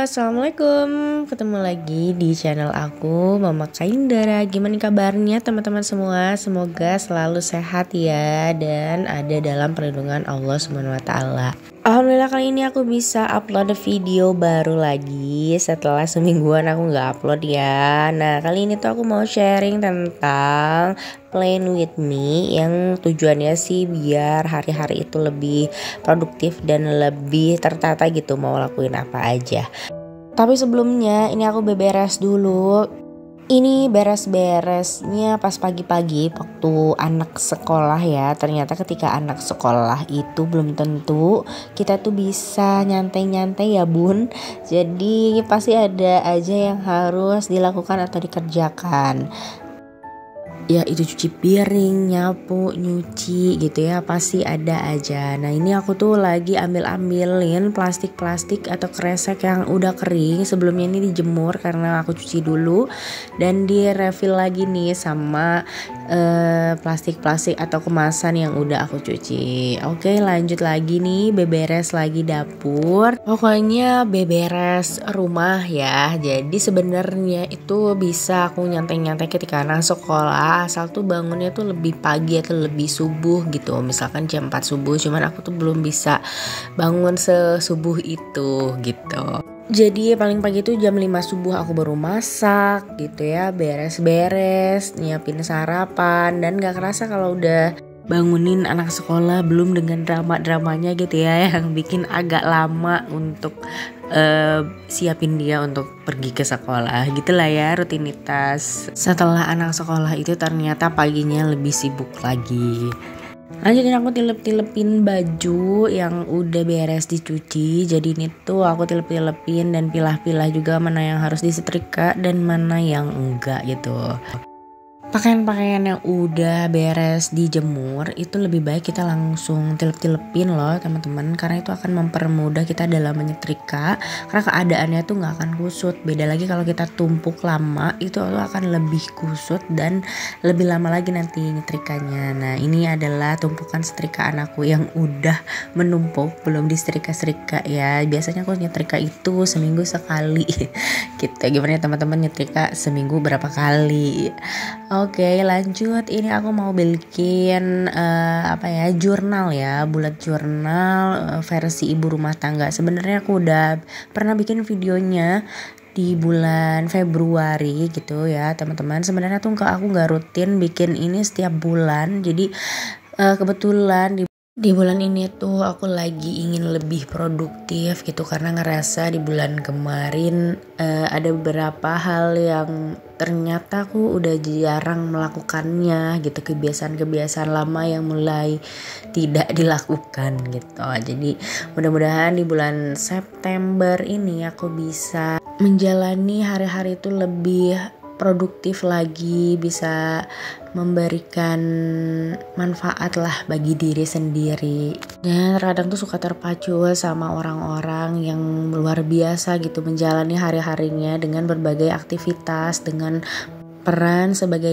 Assalamualaikum. Ketemu lagi di channel aku, Mama Kaindara. Gimana kabarnya teman-teman semua? Semoga selalu sehat ya dan ada dalam perlindungan Allah SWT. Alhamdulillah kali ini aku bisa upload video baru lagi setelah semingguan aku nggak upload ya. Nah kali ini tuh aku mau sharing tentang Plan with Me yang tujuannya sih biar hari-hari itu lebih produktif dan lebih tertata gitu, mau lakuin apa aja. Tapi sebelumnya ini aku beberes dulu. Ini beres-beresnya pas pagi-pagi waktu anak sekolah ya. Ternyata ketika anak sekolah itu belum tentu kita tuh bisa nyantai-nyantai ya bun. Jadi pasti ada aja yang harus dilakukan atau dikerjakan. Ya itu cuci piring, nyapu, nyuci gitu ya, pasti ada aja. Nah ini aku tuh lagi ambil-ambilin plastik-plastik atau kresek yang udah kering. Sebelumnya ini dijemur karena aku cuci dulu dan di refill lagi nih sama plastik-plastik atau kemasan yang udah aku cuci. Oke, lanjut lagi nih, beberes lagi dapur. Pokoknya beberes rumah ya. Jadi sebenarnya itu bisa aku nyantai-nyantai ketika anak sekolah, asal tuh bangunnya tuh lebih pagi atau lebih subuh gitu. Misalkan jam 4 subuh, cuman aku tuh belum bisa bangun sesubuh itu gitu. Jadi paling pagi tuh jam 5 subuh aku baru masak gitu ya, beres-beres, nyiapin sarapan. Dan gak kerasa kalau udah bangunin anak sekolah, belum dengan drama-dramanya gitu ya yang bikin agak lama untuk siapin dia untuk pergi ke sekolah. Gitulah ya rutinitas setelah anak sekolah itu, ternyata paginya lebih sibuk lagi. Lanjutin aku tilep-tilepin baju yang udah beres dicuci. Jadi ini tuh aku tilep-tilepin dan pilah-pilah juga mana yang harus disetrika dan mana yang enggak gitu. Pakaian-pakaian yang udah beres dijemur itu lebih baik kita langsung tilep-tilepin loh teman-teman, karena itu akan mempermudah kita dalam menyetrika, karena keadaannya tuh gak akan kusut. Beda lagi kalau kita tumpuk lama, itu akan lebih kusut dan lebih lama lagi nanti nyetrikanya. Nah ini adalah tumpukan setrikaan aku yang udah menumpuk, belum disetrika-setrika ya. Biasanya aku nyetrika itu seminggu sekali gitu. Gimana ya teman-teman, nyetrika seminggu berapa kali? Oke lanjut, ini aku mau bikin jurnal ya, bullet journal versi ibu rumah tangga. Sebenarnya aku udah pernah bikin videonya di bulan Februari gitu ya teman-teman. Sebenarnya tuh aku nggak rutin bikin ini setiap bulan, jadi kebetulan di bulan ini tuh aku lagi ingin lebih produktif gitu, karena ngerasa di bulan kemarin ada beberapa hal yang ternyata aku udah jarang melakukannya gitu, kebiasaan-kebiasaan lama yang mulai tidak dilakukan gitu. Jadi mudah-mudahan di bulan September ini aku bisa menjalani hari-hari itu lebih produktif lagi, bisa memberikan manfaat lah bagi diri sendiri. Dan terkadang tuh suka terpacu sama orang-orang yang luar biasa gitu menjalani hari-harinya dengan berbagai aktivitas, dengan peran sebagai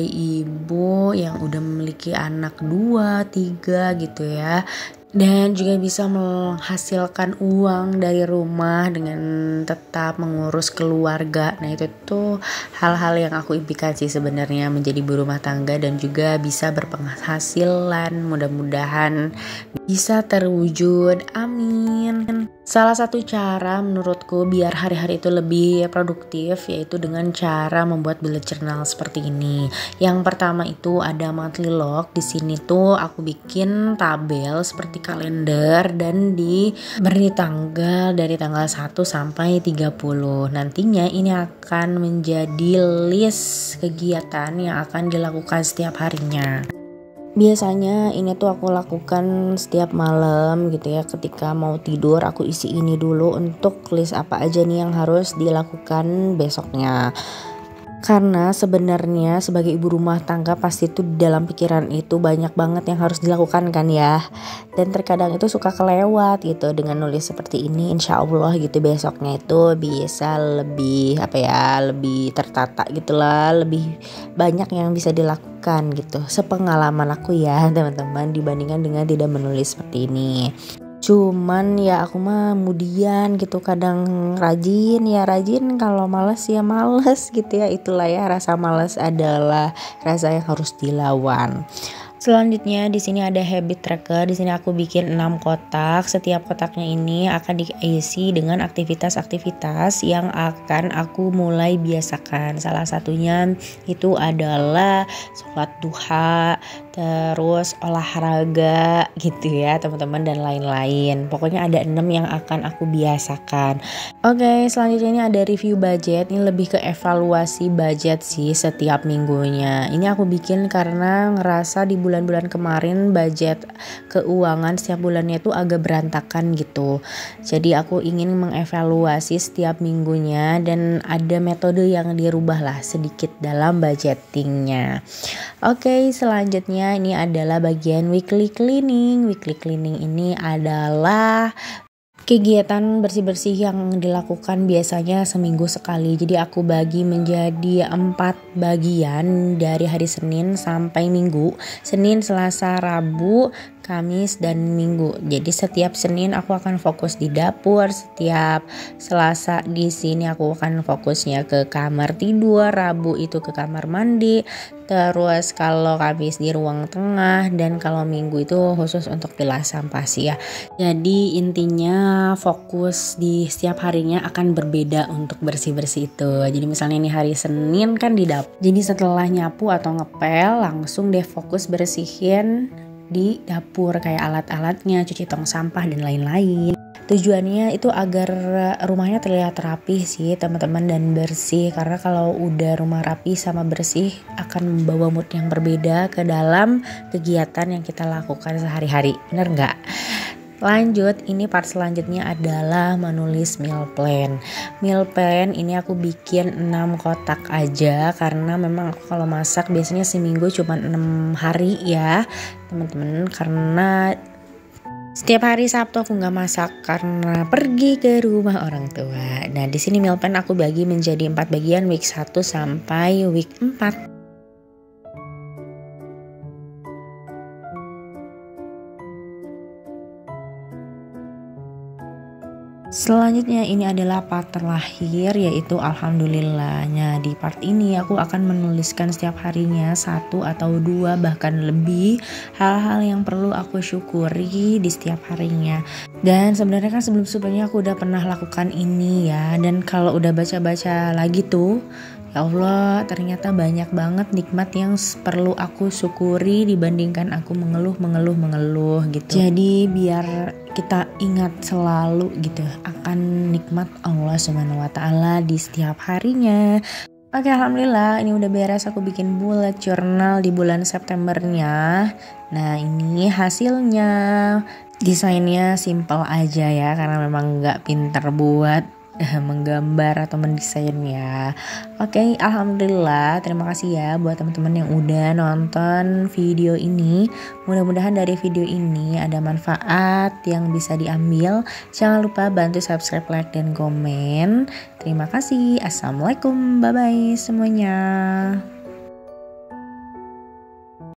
ibu yang udah memiliki anak 2, 3 gitu ya. Dan juga bisa menghasilkan uang dari rumah dengan tetap mengurus keluarga. Nah itu tuh hal-hal yang aku impikan sih sebenarnya, menjadi ibu rumah tangga dan juga bisa berpenghasilan. Mudah-mudahan bisa terwujud, amin. Salah satu cara menurutku biar hari-hari itu lebih produktif yaitu dengan cara membuat bullet journal seperti ini. Yang pertama itu ada monthly log. Di sini tuh aku bikin tabel seperti kalender dan diberi tanggal dari tanggal 1 sampai 30. Nantinya ini akan menjadi list kegiatan yang akan dilakukan setiap harinya. Biasanya ini tuh aku lakukan setiap malam gitu ya, ketika mau tidur aku isi ini dulu untuk list apa aja nih yang harus dilakukan besoknya. Karena sebenarnya sebagai ibu rumah tangga pasti tuh dalam pikiran itu banyak banget yang harus dilakukan kan ya. Dan terkadang itu suka kelewat gitu. Dengan nulis seperti ini, insya Allah gitu besoknya itu bisa lebih lebih tertata gitulah, lebih banyak yang bisa dilakukan gitu. Sepengalaman aku ya teman-teman, dibandingkan dengan tidak menulis seperti ini. Cuman ya aku mah kemudian gitu, kadang rajin ya rajin, kalau males ya males gitu ya. Itulah ya, rasa males adalah rasa yang harus dilawan. Selanjutnya di sini ada habit tracker. Di sini aku bikin 6 kotak. Setiap kotaknya ini akan diisi dengan aktivitas-aktivitas yang akan aku mulai biasakan. Salah satunya itu adalah sholat duha, terus olahraga gitu ya teman-teman, dan lain-lain. Pokoknya ada 6 yang akan aku biasakan. Oke, selanjutnya ini ada review budget. Ini lebih ke evaluasi budget sih setiap minggunya. Ini aku bikin karena ngerasa di bulan-bulan kemarin budget keuangan setiap bulannya itu agak berantakan gitu. Jadi aku ingin mengevaluasi setiap minggunya dan ada metode yang dirubah lah sedikit dalam budgetingnya. Oke, selanjutnya ini adalah bagian weekly cleaning. Weekly cleaning ini adalah kegiatan bersih-bersih yang dilakukan biasanya seminggu sekali. Jadi aku bagi menjadi 4 bagian dari hari Senin sampai Minggu. Senin, Selasa, Rabu, Kamis, dan Minggu. Jadi setiap Senin aku akan fokus di dapur, setiap Selasa di sini aku akan fokusnya ke kamar tidur, Rabu itu ke kamar mandi, terus kalau Kamis di ruang tengah, dan kalau Minggu itu khusus untuk pilah sampah sih ya. Jadi intinya fokus di setiap harinya akan berbeda untuk bersih-bersih itu. Jadi misalnya ini hari Senin kan di dapur. Jadi setelah nyapu atau ngepel langsung deh fokus bersihin di dapur kayak alat-alatnya, cuci tong sampah dan lain-lain. Tujuannya itu agar rumahnya terlihat rapi sih teman-teman dan bersih, karena kalau udah rumah rapi sama bersih akan membawa mood yang berbeda ke dalam kegiatan yang kita lakukan sehari-hari. Bener nggak? Lanjut, ini part selanjutnya adalah menulis meal plan. Meal plan ini aku bikin 6 kotak aja karena memang aku kalau masak biasanya seminggu cuma 6 hari ya teman-teman, karena setiap hari Sabtu aku nggak masak karena pergi ke rumah orang tua. Nah di sini meal plan aku bagi menjadi 4 bagian, week 1 sampai week 4. Selanjutnya ini adalah part terakhir, yaitu alhamdulillahnya. Di part ini aku akan menuliskan setiap harinya 1 atau 2 bahkan lebih hal-hal yang perlu aku syukuri di setiap harinya. Dan sebenarnya kan sebelumnya aku udah pernah lakukan ini ya. Dan kalau udah baca-baca lagi tuh, ya Allah, ternyata banyak banget nikmat yang perlu aku syukuri dibandingkan aku mengeluh gitu. Jadi biar kita ingat selalu gitu akan nikmat Allah Subhanahu wa taala di setiap harinya. Oke, alhamdulillah ini udah beres aku bikin bullet journal di bulan Septembernya. Nah, ini hasilnya. Desainnya simple aja ya karena memang nggak pinter buat menggambar atau mendesain ya. Oke, alhamdulillah, terima kasih ya buat teman-teman yang udah nonton video ini. Mudah-mudahan dari video ini ada manfaat yang bisa diambil. Jangan lupa bantu subscribe, like, dan komen. Terima kasih. Assalamualaikum, bye bye semuanya.